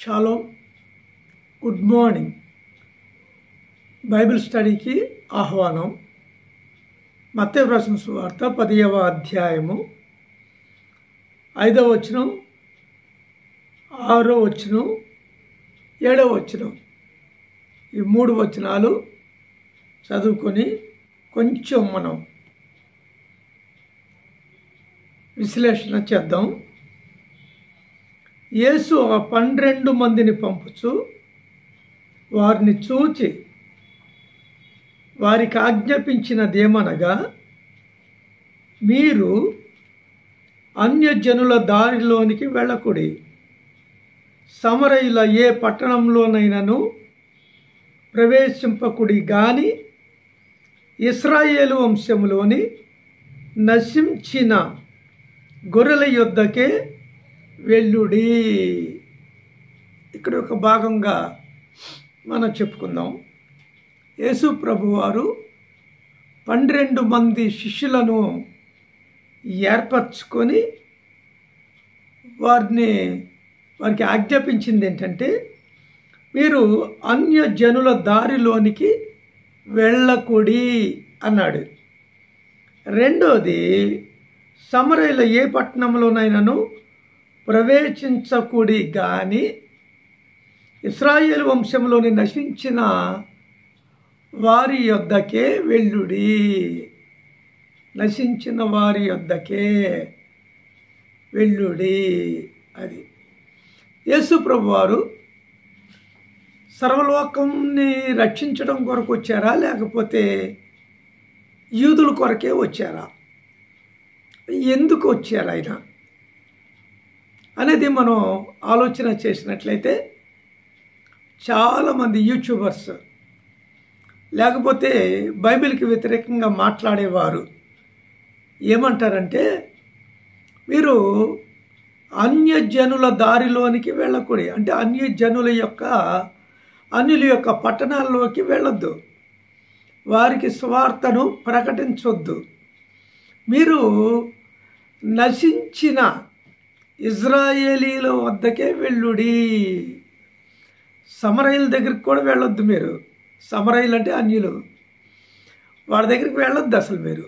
Shalom, good morning. Bible స్టడీకి ఆహ్వానం. మత్తయి రాసిన సువార్త 10వ అధ్యాయము 5వ వచనం, 6వ వచనం, 7వ వచనం, ఈ 3 వచనాలు చదువుకొని కొంచెం మనం విశ్లేషణ చేద్దాం. యేసు 12 మందిని పంపుచు వారిని చూచి వారికి ఆజ్ఞాపించినదేమనగా, మీరు అన్యజనుల దారిలోనికి వెళ్ళకుడి, సమరయుల ఏ పట్టణంలోనైనను ప్రవేశింపకుడి గాని ఇశ్రాయేలు వంశములోని నశించిన గొర్రెల యొద్దకే వెళ్ళుడి. ఇక్కడ ఒక భాగంగా మనం చెప్పుకుందాం. యేసు ప్రభువారు 12 మంది శిష్యులను ఏర్పరచుకొని వారికి ఆజ్ఞాపించింది ఏంటంటే, మీరు అన్యజనుల దారిలోనికి వెళ్ళకుడి అన్నాడు. రెండోది, సమరయుల ఏ పట్టణంలోనైనాను ప్రవేశించకుడి గాని ఇశ్రాయేలు వంశంలోని నశించిన వారి యొద్దకే వెళ్ళుడి. నశించిన వారి యొద్దకే వెళ్ళుడి. అది యేసు ప్రభువారు సర్వలోకంని రక్షించడం కొరకు వచ్చారా, లేకపోతే యూదుల కొరకే వచ్చారా? ఎందుకు వచ్చారు ఆయన అనేది మనం ఆలోచన చేసినట్లయితే, చాలామంది యూట్యూబర్స్ లేకపోతే బైబిల్కి వ్యతిరేకంగా మాట్లాడేవారు ఏమంటారంటే, మీరు అన్యజనుల దారిలోనికి వెళ్ళకూడదు, అంటే అన్యుల యొక్క పట్టణాల్లోకి వెళ్ళొద్దు, వారికి సువార్తను ప్రకటించొద్దు, మీరు నశించిన ఇజ్రాయేలీల వద్దకే వెళ్ళుడి. సమరయుల దగ్గరికి కూడా వెళ్ళొద్దు మీరు. సమరయులు అంటే అన్యులు, వాళ్ళ దగ్గరికి వెళ్ళొద్దు అసలు మీరు.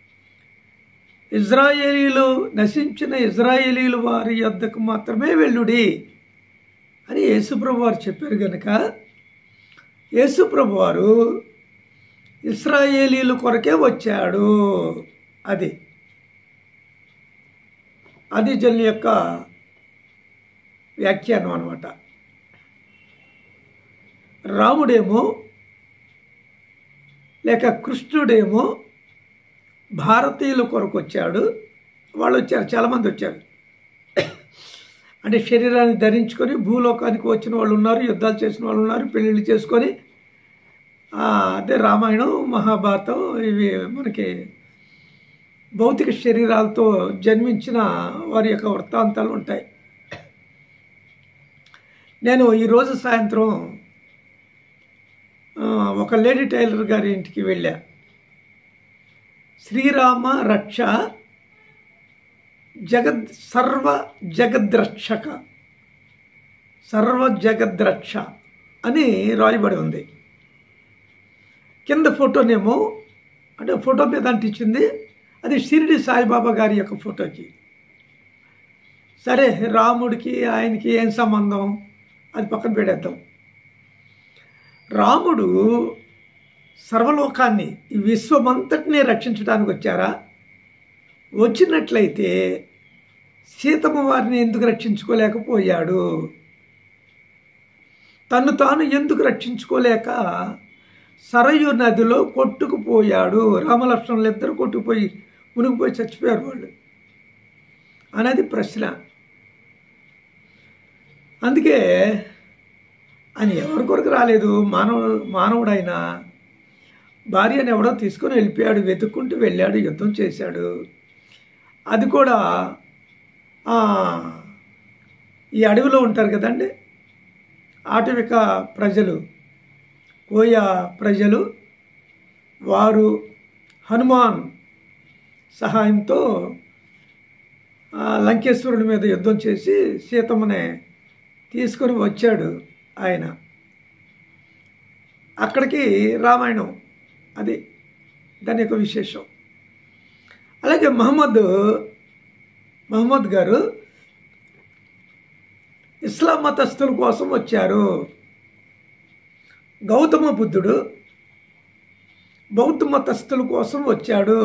నశించిన ఇజ్రాయేలీలు వారి యొద్దకు మాత్రమే వెళ్ళుడి అని యేసుప్రభు వారు చెప్పారు కనుక, యేసుప్రభు వారు ఇశ్రాయేలీల కొరకే వచ్చాడు. అది జల్లి యొక్క వ్యాఖ్యానం అన్నమాట. రాముడేమో లేక కృష్ణుడేమో భారతీయుల కొరకు వచ్చాడు. వాళ్ళు వచ్చారు, చాలామంది వచ్చారు. అంటే శరీరాన్ని ధరించుకొని భూలోకానికి వచ్చిన వాళ్ళు ఉన్నారు, యుద్ధాలు చేసిన వాళ్ళు ఉన్నారు, పెళ్ళిళ్ళు చేసుకొని, అదే రామాయణం, మహాభారతం, ఇవి మనకి భౌతిక శరీరాలతో జన్మించిన వారి యొక్క వృత్తాంతాలు ఉంటాయి. నేను ఈరోజు సాయంత్రం ఒక లేడీ టైలర్ గారి ఇంటికి వెళ్ళా. శ్రీరామ రక్ష సర్వ జగద్రక్ష అని రాయబడి ఉంది. కింద ఫోటోనేమో, అంటే ఫోటో మీద అంటించింది, అది షిరిడి సాయిబాబా గారి యొక్క ఫోటోకి. సరే, రాముడికి ఆయనకి ఏం సంబంధం, అది పక్కన పెడేద్దాం. రాముడు సర్వలోకాన్ని, ఈ విశ్వమంతటిని రక్షించడానికి వచ్చారా? వచ్చినట్లయితే సీతమ్మ వారిని ఎందుకు రక్షించుకోలేకపోయాడు? తను తాను ఎందుకు రక్షించుకోలేక సరయు నదిలో కొట్టుకుపోయాడు? రామలక్ష్మణులు ఇద్దరు కొట్టుకుపోయి మునిగిపోయి చచ్చిపోయారు వాళ్ళు అనేది ప్రశ్న. అందుకే ఆయన ఎవరి కొరకు రాలేదు. మానవుడైనా భార్యను ఎవడో తీసుకొని వెళ్ళిపోయాడు, వెతుక్కుంటూ వెళ్ళాడు, యుద్ధం చేశాడు. అది కూడా ఈ అడవిలో ఉంటారు కదండి ఆటవిక ప్రజలు, కోయ ప్రజలు, వారు హనుమాన్ సహాయంతో లంకేశ్వరుడి మీద యుద్ధం చేసి సీతమ్మని తీసుకొని వచ్చాడు ఆయన. అక్కడికి రామాయణం అది దాని యొక్క విశేషం. అలాగే మహమ్మద్ గారు ఇస్లాం మతస్థుల కోసం వచ్చారు. గౌతమ బుద్ధుడు బౌద్ధ మతస్థుల కోసం వచ్చాడు.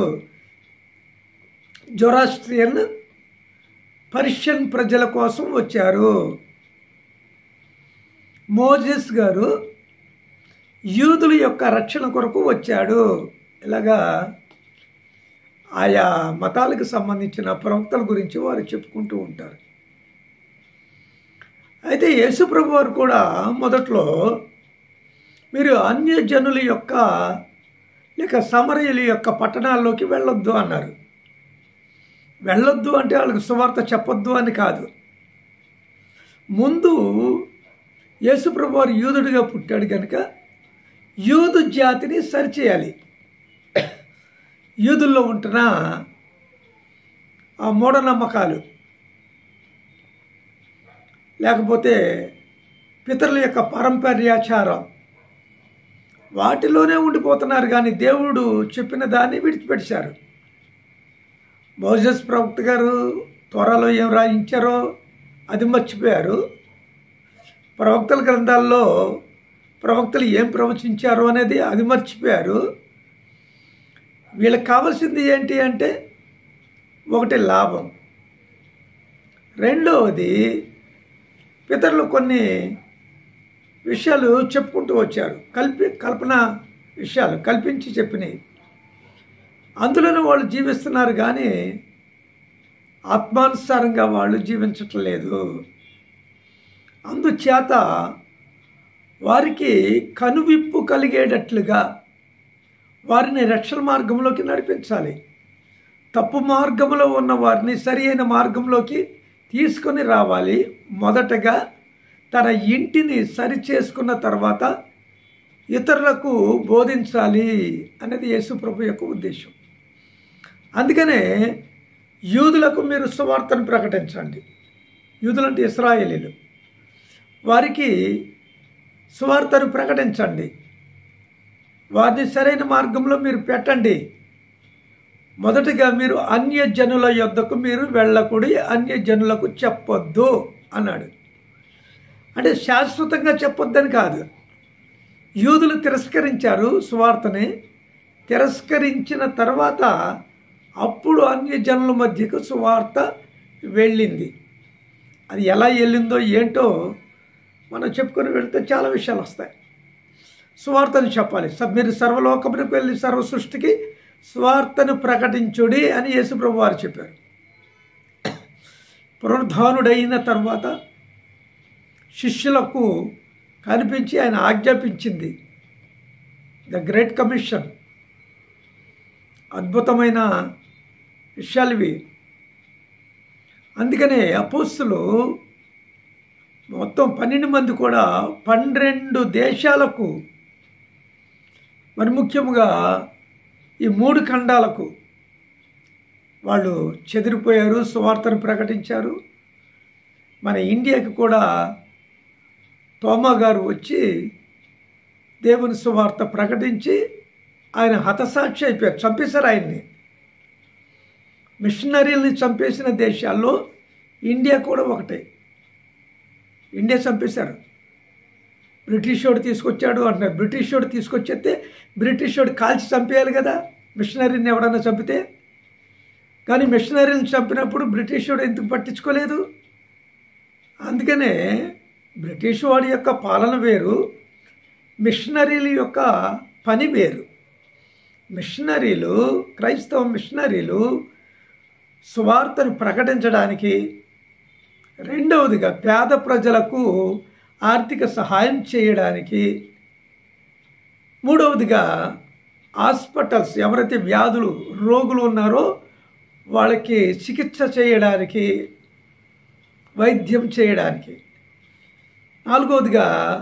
జొరాస్ట్రియన్ పర్షియన్ ప్రజల కోసం వచ్చారు. మోజెస్ గారు యూదుల యొక్క రక్షణ కొరకు వచ్చాడు. ఇలాగా ఆయా మతాలకు సంబంధించిన ప్రవక్తల గురించి వారు చెప్పుకుంటూ ఉంటారు. అయితే యేసుప్రభు వారు కూడా మొదట్లో మీరు అన్యజనుల యొక్క లేక సమరయుల యొక్క పట్టణాల్లోకి వెళ్ళొద్దు అన్నారు. వెళ్ళొద్దు అంటే వాళ్ళకి సువార్త చెప్పొద్దు అని కాదు. ముందు యేసుప్రభు వారు యూదుడిగా పుట్టాడు కనుక యూదు జాతిని సరిచేయాలి. యూదుల్లో ఉంటున్న ఆ మూఢనమ్మకాలు లేకపోతే పితరుల యొక్క పారంపర్యాచారం వాటిలోనే ఉండిపోతున్నారు, కానీ దేవుడు చెప్పిన దాన్ని విడిచిపెట్టారు. మోజెస్ ప్రవక్త గారు త్వరలో ఏం రాయించారో అది మర్చిపోయారు. ప్రవక్తల గ్రంథాల్లో ప్రవక్తలు ఏం ప్రవచించారో అనేది అది మర్చిపోయారు. వీళ్ళకి కావాల్సింది ఏంటి అంటే ఒకటి లాభం, రెండవది పితరులు కొన్ని విషయాలు చెప్పుకుంటూ వచ్చారు, కల్పన విషయాలు కల్పించి చెప్పినవి. అందులోనే వాళ్ళు జీవిస్తున్నారు, కానీ ఆత్మానుసారంగా వాళ్ళు జీవించటం లేదు. అందుచేత వారికి కనువిప్పు కలిగేటట్లుగా వారిని రక్షణ మార్గంలోకి నడిపించాలి. తప్పు మార్గంలో ఉన్న వారిని సరి అయిన మార్గంలోకి తీసుకొని రావాలి. మొదటగా తన ఇంటిని సరి చేసుకున్న తర్వాత ఇతరులకు బోధించాలి అనేది యేసుప్రభు యొక్క ఉద్దేశం. అందుకనే యూదులకు మీరు సువార్తను ప్రకటించండి. యూదులంటే ఇశ్రాయేలీలు, వారికి సువార్తను ప్రకటించండి. వారిని సరైన మార్గంలో మీరు పెట్టండి. మొదటిగా మీరు అన్యజనుల యొద్దకు మీరు వెళ్ళకూడి అన్యజనులకు చెప్పొద్దు అన్నాడు. అంటే శాశ్వతంగా చెప్పొద్దని కాదు. యూదులు తిరస్కరించారు సువార్తని. తిరస్కరించిన తర్వాత అప్పుడు అన్యజనుల మధ్యకు సువార్త వెళ్ళింది. అది ఎలా వెళ్ళిందో ఏంటో మనం చెప్పుకొని వెళితే చాలా విషయాలు వస్తాయి. సువార్తను చెప్పాలి. మీరు సర్వలోకమునకు వెళ్ళి సర్వ సృష్టికి సువార్తను ప్రకటించుడి అని యేసుప్రభు వారు చెప్పారు. పునరుద్ధానుడైన తర్వాత శిష్యులకు కనిపించి ఆయన ఆజ్ఞాపించింది ద గ్రేట్ కమిషన్. అద్భుతమైన విషయాలు ఇవి. అందుకనే అపోస్తులు మొత్తం 12 మంది కూడా 12 దేశాలకు, మరి ముఖ్యంగా ఈ 3 ఖండాలకు వాళ్ళు చెదిరిపోయారు, సువార్తను ప్రకటించారు. మన ఇండియాకి కూడా తోమా గారు వచ్చి దేవుని సువార్త ప్రకటించి ఆయన హతసాక్షి అయిపోయారు. చంపేశారు ఆయన్ని. మిషనరీల్ని చంపేసిన దేశాల్లో ఇండియా కూడా ఒకటే. ఇండియా చంపేశారు. బ్రిటిష్ వాడు తీసుకొచ్చాడు అంటున్నారు. బ్రిటిష్ వాడు తీసుకొచ్చేస్తే బ్రిటిష్ వాడు కాల్చి చంపేయాలి కదా మిషనరీని ఎవడన్నా చంపితే. కానీ మిషనరీని చంపినప్పుడు బ్రిటిష్ వాడు ఎందుకు పట్టించుకోలేదు? అందుకనే బ్రిటిష్ వాడి యొక్క పాలన వేరు, మిషనరీల యొక్క పని వేరు. మిషనరీలు, క్రైస్తవ మిషనరీలు సువార్తను ప్రకటించడానికి, రెండవదిగా పేద ప్రజలకు ఆర్థిక సహాయం చేయడానికి, మూడవదిగా హాస్పిటల్స్ ఎవరైతే వ్యాధులు రోగులు ఉన్నారో వాళ్ళకి చికిత్స చేయడానికి, వైద్యం చేయడానికి, నాలుగవదిగా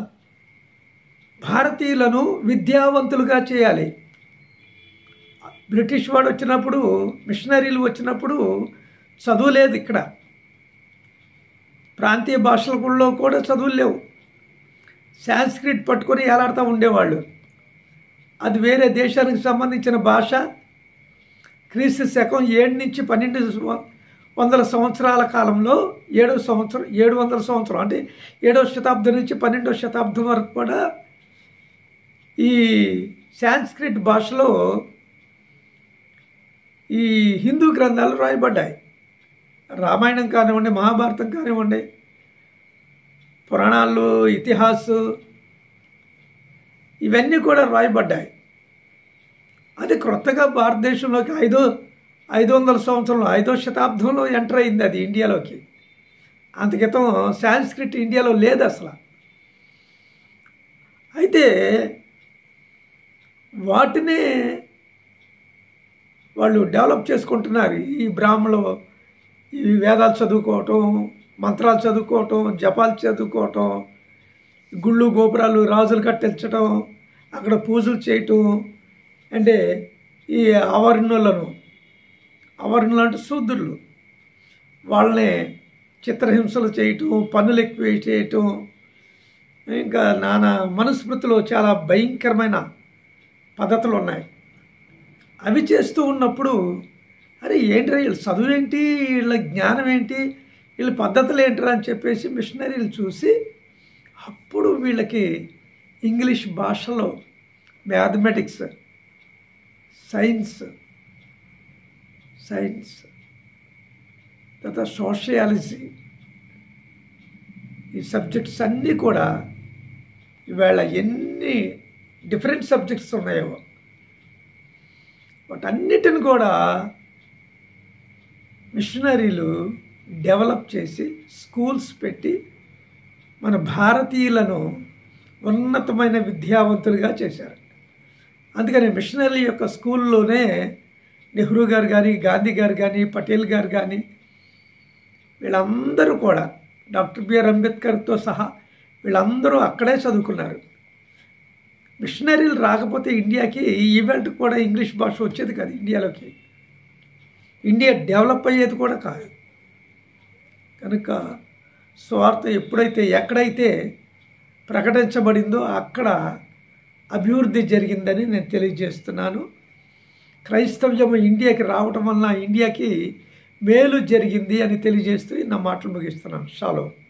భారతీయులను విద్యావంతులుగా చేయాలి. బ్రిటిష్ వాడు వచ్చినప్పుడు, మిషనరీలు వచ్చినప్పుడు చదువు లేదు ఇక్కడ. ప్రాంతీయ భాషలలో కూడా చదువులు లేవు. సాంస్క్రిట్ పట్టుకొని ఏలాడుతూ ఉండేవాళ్ళు. అది వేరే దేశానికి సంబంధించిన భాష. క్రీస్తు శకం 7 నుంచి 1200 సంవత్సరాల కాలంలో 700 సంవత్సరం అంటే 7వ శతాబ్దం నుంచి 12వ శతాబ్దం వరకు కూడా ఈ సాంస్క్రిట్ భాషలో ఈ హిందూ గ్రంథాలు రాయబడ్డాయి. రామాయణం కానివ్వండి, మహాభారతం కానివ్వండి, పురాణాలు, ఇతిహాసు, ఇవన్నీ కూడా రాయబడ్డాయి. అది క్రొత్తగా భారతదేశంలోకి 500 సంవత్సరంలో 5వ శతాబ్దంలో ఎంటర్ అయింది అది ఇండియాలోకి. అంతకితం సాంస్క్రిట్ ఇండియాలో లేదు అసలు. అయితే వాటినే వాళ్ళు డెవలప్ చేసుకుంటున్నారు. ఈ బ్రాహ్మణులు ఈ వేదాలు చదువుకోవటం, మంత్రాలు చదువుకోవటం, జపాలు చదువుకోవటం, గుళ్ళు గోపురాలు రాజులు కట్టించడం, అక్కడ పూజలు చేయటం. అంటే ఈ అవర్ణులు అంటే శూద్రులు, వాళ్ళని చిత్రహింసలు చేయటం, పన్నులు ఎక్కువ చేయటం, ఇంకా నానా మనుస్మృతిలో చాలా భయంకరమైన పద్ధతులు ఉన్నాయి. అవి చేస్తూ ఉన్నప్పుడు అరే ఏంట్రా వీళ్ళ చదువు ఏంటి, వీళ్ళ జ్ఞానం ఏంటి, వీళ్ళ పద్ధతులు ఏంట్రా అని చెప్పేసి మిషనరీలు చూసి అప్పుడు వీళ్ళకి ఇంగ్లీష్ భాషలో మ్యాథమెటిక్స్, సైన్స్ తర్వాత సోషియాలజీ, ఈ సబ్జెక్ట్స్ అన్నీ కూడా ఇవాళ ఎన్ని డిఫరెంట్ సబ్జెక్ట్స్ ఉన్నాయో వాటన్నిటిని కూడా మిషనరీలు డెవలప్ చేసి స్కూల్స్ పెట్టి మన భారతీయులను ఉన్నతమైన విద్యావంతులుగా చేశారు. అందుకని మిషనరీ యొక్క స్కూల్లోనే నెహ్రూ గారు కానీ, గాంధీ గారు కానీ, పటేల్ గారు కానీ వీళ్ళందరూ కూడా, డాక్టర్ బిఆర్ అంబేద్కర్తో సహా వీళ్ళందరూ అక్కడే చదువుకున్నారు. మిషనరీలు రాకపోతే ఇండియాకి ఈవెంట్ కూడా ఇంగ్లీష్ భాష వచ్చేది కాదు. ఇండియాలోకి ఇండియా డెవలప్ అయ్యేది కూడా కాదు. కనుక స్వార్థ ఎక్కడైతే ప్రకటించబడిందో అక్కడ అభివృద్ధి జరిగిందని నేను తెలియజేస్తున్నాను. క్రైస్తవ్యం ఇండియాకి రావటం వలన ఇండియాకి మేలు జరిగింది అని తెలియజేస్తూ నా మాటలు ముగిస్తున్నాను. షాలోమ్.